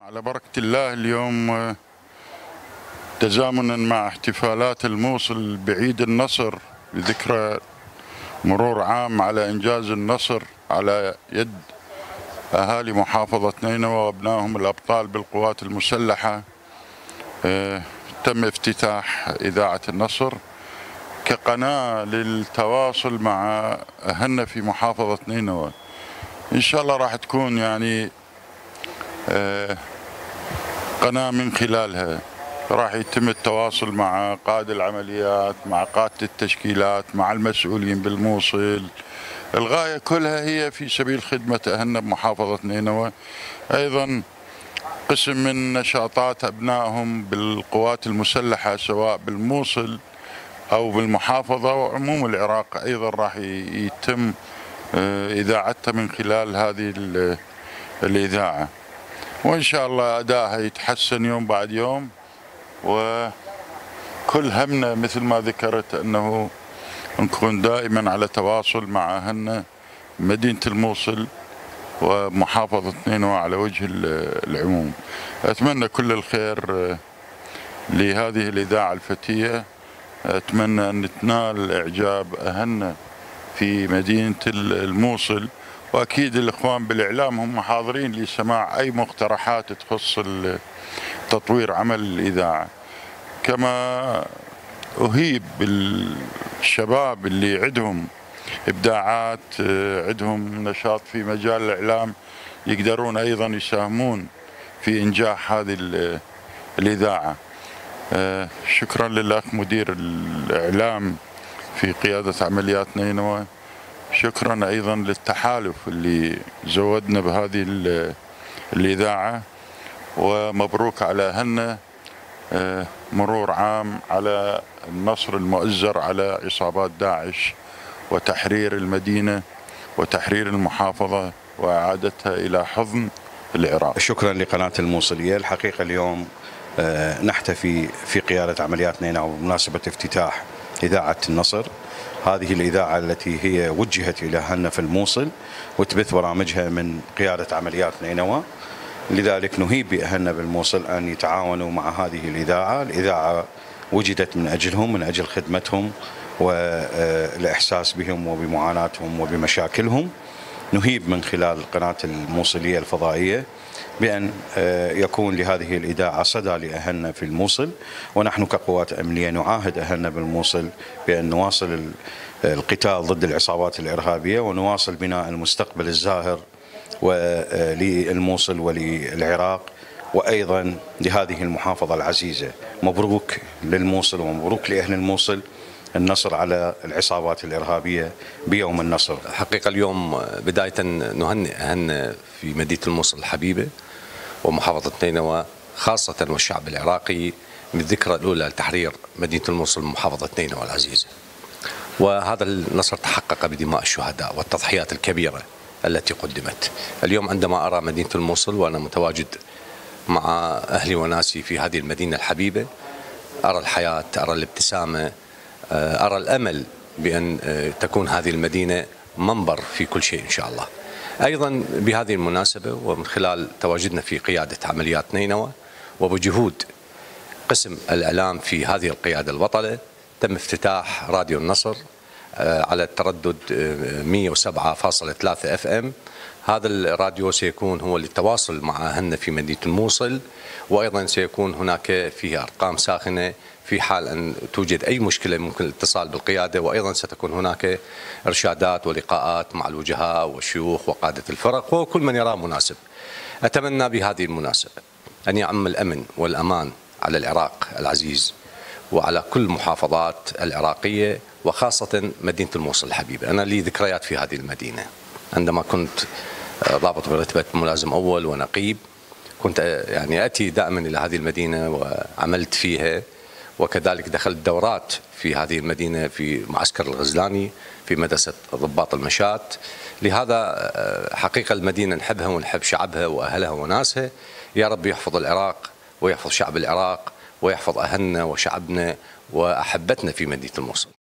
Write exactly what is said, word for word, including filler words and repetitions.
على بركة الله اليوم تزامنا مع احتفالات الموصل بعيد النصر بذكرى مرور عام على إنجاز النصر على يد أهالي محافظة نينوى وأبنائهم الأبطال بالقوات المسلحة. تم افتتاح إذاعة النصر كقناة للتواصل مع أهلنا في محافظة نينوى. إن شاء الله راح تكون يعني قناة من خلالها راح يتم التواصل مع قائد العمليات، مع قادة التشكيلات، مع المسؤولين بالموصل. الغاية كلها هي في سبيل خدمة أهلنا بمحافظة نينوى. أيضا قسم من نشاطات أبنائهم بالقوات المسلحة سواء بالموصل أو بالمحافظة وعموم العراق أيضا راح يتم إذاعتها من خلال هذه الإذاعة، وإن شاء الله أدائها يتحسن يوم بعد يوم. وكل همنا مثل ما ذكرت أنه نكون دائما على تواصل مع أهلنا مدينة الموصل ومحافظة نينوى على وجه العموم. أتمنى كل الخير لهذه الإذاعة الفتية، أتمنى أن تنال إعجاب أهلنا في مدينة الموصل، وأكيد الإخوان بالإعلام هم حاضرين لسماع أي مقترحات تخص تطوير عمل الإذاعة. كما أهيب بالشباب اللي عندهم إبداعات، عندهم نشاط في مجال الإعلام، يقدرون أيضا يساهمون في إنجاح هذه الإذاعة. شكرا للأخ مدير الإعلام في قيادة عمليات نينوى، شكرا أيضا للتحالف اللي زودنا بهذه الإذاعة، ومبروك على أهلنا مرور عام على النصر المؤزر على عصابات داعش وتحرير المدينة وتحرير المحافظة وإعادتها إلى حضن العراق. شكرا لقناة الموصلية. الحقيقة اليوم نحتفي في قيادة عمليات نينوى بمناسبة افتتاح إذاعة النصر، هذه الإذاعة التي هي وجهت إلى أهلنا في الموصل وتبث برامجها من قيادة عمليات نينوى. لذلك نهيب بأهلنا بالموصل أن يتعاونوا مع هذه الإذاعة. الإذاعة وجدت من أجلهم، من أجل خدمتهم والإحساس بهم وبمعاناتهم وبمشاكلهم. نهيب من خلال قناة الموصلية الفضائية بأن يكون لهذه الإذاعة صدى لأهلنا في الموصل، ونحن كقوات أمنية نعاهد أهلنا بالموصل بأن نواصل القتال ضد العصابات الإرهابية ونواصل بناء المستقبل الزاهر وللموصل وللعراق وأيضا لهذه المحافظة العزيزة. مبروك للموصل ومبروك لأهل الموصل النصر على العصابات الإرهابية بيوم النصر. حقيقة اليوم بداية نهنئ أهلنا في مدينة الموصل الحبيبة ومحافظة نينوى خاصة والشعب العراقي بالذكرى الأولى لتحرير مدينة الموصل ومحافظة نينوى العزيزة. وهذا النصر تحقق بدماء الشهداء والتضحيات الكبيرة التي قدمت. اليوم عندما أرى مدينة الموصل وأنا متواجد مع أهلي وناسي في هذه المدينة الحبيبة، أرى الحياة، أرى الابتسامة، أرى الأمل بأن تكون هذه المدينة منبر في كل شيء إن شاء الله. أيضا بهذه المناسبة ومن خلال تواجدنا في قيادة عمليات نينوى وبجهود قسم الإعلام في هذه القيادة البطلة، تم افتتاح راديو النصر على التردد مئة وسبعة فاصلة ثلاثة اف ام. هذا الراديو سيكون هو للتواصل مع أهلنا في مدينة الموصل، وأيضا سيكون هناك فيه أرقام ساخنة في حال أن توجد أي مشكلة ممكن الاتصال بالقيادة، وأيضا ستكون هناك إرشادات ولقاءات مع الوجهاء والشيوخ وقادة الفرق وكل من يراه مناسب. أتمنى بهذه المناسبة أن يعم الأمن والأمان على العراق العزيز وعلى كل محافظات العراقية وخاصة مدينة الموصل الحبيبة. أنا لي ذكريات في هذه المدينة عندما كنت ضابط برتبة ملازم أول ونقيب، كنت يعني أتي دائما إلى هذه المدينة وعملت فيها، وكذلك دخلت دورات في هذه المدينة في معسكر الغزلاني في مدرسة ضباط المشاة. لهذا حقيقة المدينة نحبها ونحب شعبها وأهلها وناسها. يا رب يحفظ العراق ويحفظ شعب العراق ويحفظ أهلنا وشعبنا وأحبتنا في مدينة الموصل.